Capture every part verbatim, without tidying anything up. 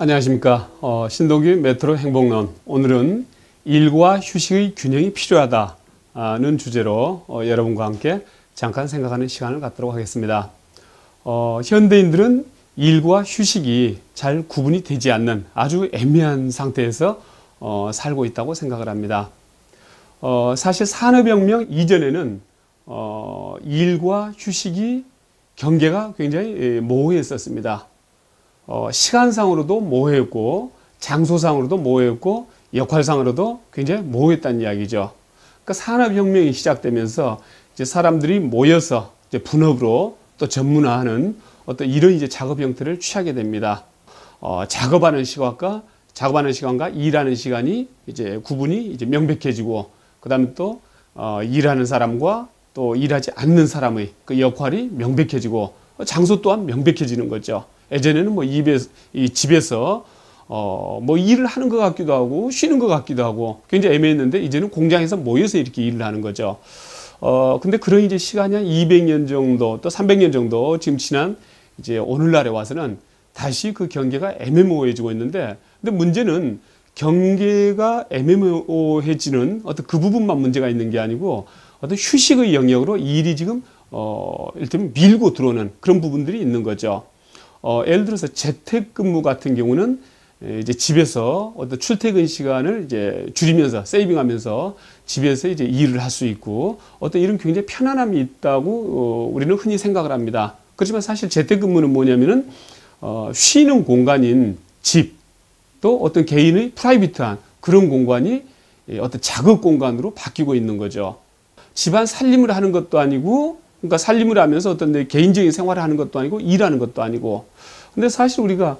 안녕하십니까. 어, 신동기 메트로 행복론. 오늘은 일과 휴식의 균형이 필요하다는 주제로 어, 여러분과 함께 잠깐 생각하는 시간을 갖도록 하겠습니다. 어, 현대인들은 일과 휴식이 잘 구분이 되지 않는 아주 애매한 상태에서 어, 살고 있다고 생각을 합니다. 어, 사실 산업혁명 이전에는 어, 일과 휴식이 경계가 굉장히 모호했었습니다. 어, 시간상으로도 모호했고 장소상으로도 모호했고 역할상으로도 굉장히 모호했다는 이야기죠. 그러니까 산업혁명이 시작되면서 이제 사람들이 모여서 이제 분업으로 또 전문화하는 어떤 이런 이제 작업 형태를 취하게 됩니다. 어, 작업하는 시간과 작업하는 시간과 일하는 시간이 이제 구분이 이제 명백해지고, 그 다음에 또 어, 일하는 사람과 또 일하지 않는 사람의 그 역할이 명백해지고 장소 또한 명백해지는 거죠. 예전에는 뭐 입에서, 이 집에서 어, 뭐 일을 하는 것 같기도 하고 쉬는 것 같기도 하고 굉장히 애매했는데, 이제는 공장에서 모여서 이렇게 일을 하는 거죠. 어, 근데 그런 이제 시간이 한 이백 년 정도 또 삼백 년 정도 지금 지난 이제 오늘날에 와서는 다시 그 경계가 애매모호해지고 있는데, 근데 문제는 경계가 애매모호해지는 어떤 그 부분만 문제가 있는 게 아니고 어떤 휴식의 영역으로 일이 지금 어, 일테면 밀고 들어오는 그런 부분들이 있는 거죠. 어, 예를 들어서 재택근무 같은 경우는 이제 집에서 어떤 출퇴근 시간을 이제 줄이면서 세이빙하면서 집에서 이제 일을 할 수 있고 어떤 이런 굉장히 편안함이 있다고 어, 우리는 흔히 생각을 합니다. 그렇지만 사실 재택근무는 뭐냐면은 어, 쉬는 공간인 집, 또 어떤 개인의 프라이빗한 그런 공간이 어떤 작업 공간으로 바뀌고 있는 거죠. 집안 살림을 하는 것도 아니고, 그러니까 살림을 하면서 어떤 내 개인적인 생활을 하는 것도 아니고 일하는 것도 아니고. 근데 사실 우리가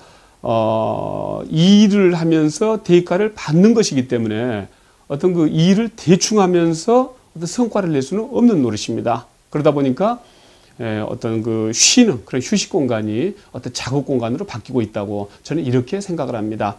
어, 일을 하면서 대가를 받는 것이기 때문에 어떤 그 일을 대충 하면서 어떤 성과를 낼 수는 없는 노릇입니다. 그러다 보니까 에, 어떤 그 쉬는 그런 휴식 공간이 어떤 작업 공간으로 바뀌고 있다고 저는 이렇게 생각을 합니다.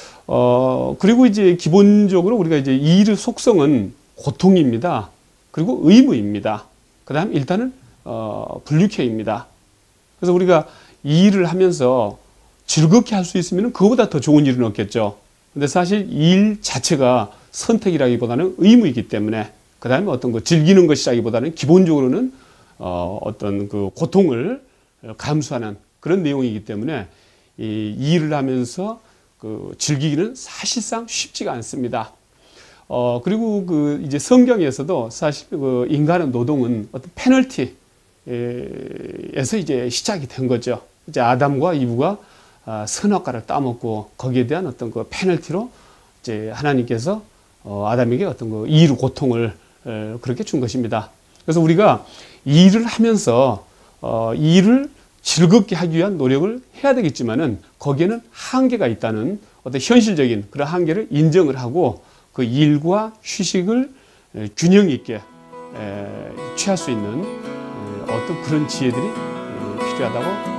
어, 그리고 이제 기본적으로 우리가 이제 일의 속성은 고통입니다. 그리고 의무입니다. 그 다음 일단은 어, 불유쾌입니다. 그래서 우리가 이 일을 하면서 즐겁게 할 수 있으면 그거보다 더 좋은 일은 없겠죠. 근데 사실 일 자체가 선택이라기보다는 의무이기 때문에, 그 다음에 어떤 거 즐기는 것이라기보다는 기본적으로는 어, 어떤 그 고통을 감수하는 그런 내용이기 때문에 이, 이 일을 하면서 그 즐기기는 사실상 쉽지가 않습니다. 어, 그리고 그 이제 성경에서도 사실 그 인간의 노동은 어떤 페널티에서 이제 시작이 된 거죠. 이제 아담과 이브가 아, 선악과를 따먹고 거기에 대한 어떤 그 페널티로 이제 하나님께서 어, 아담에게 어떤 그 이루 고통을 에, 그렇게 준 것입니다. 그래서 우리가 일을 하면서 어, 일을 즐겁게 하기 위한 노력을 해야 되겠지만은 거기에는 한계가 있다는 어떤 현실적인 그런 한계를 인정을 하고 그 일과 휴식을 에, 균형 있게 에, 취할 수 있는 에, 어떤 그런 지혜들이 에, 필요하다고